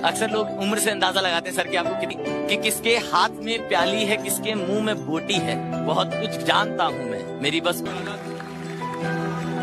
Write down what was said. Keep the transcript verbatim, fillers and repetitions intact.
अक्सर लोग उम्र से अंदाजा लगाते हैं सर कि आपको कितनी, कि किसके हाथ में प्याली है, किसके मुंह में बोटी है। बहुत कुछ जानता हूं मैं, मेरी बस